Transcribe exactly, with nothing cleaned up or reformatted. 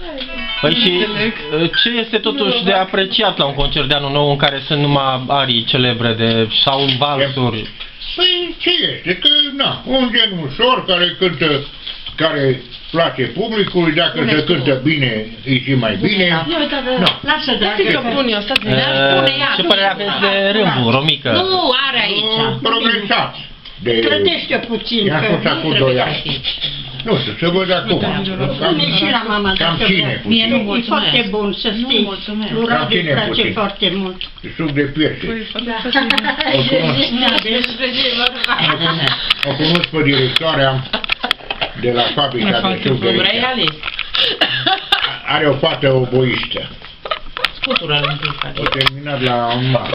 Păi și ce este totuși de apreciat la un concert de anul nou în care sunt numai arii celebre de, sau valsuri? Păi ce este? Că, na, un gen ușor care cântă, care place publicului, dacă se cântă bine, e și mai bine. Da, lasă, dragă. Ce părere aveți de Râmbu, Romică? Nu are aici. Progresat. Clătește puțin. I-a fost acum doi ani. Nu știu, să văd acum. Spune și la mama Cam dacă cine vrea. puțin. E foarte bun, să știi. Lui Radu îi place foarte mult. Suc de piește. O cunosc pe directoarea de la fabrica de suc de aici. Are o fată oboistă. O terminat la un mar.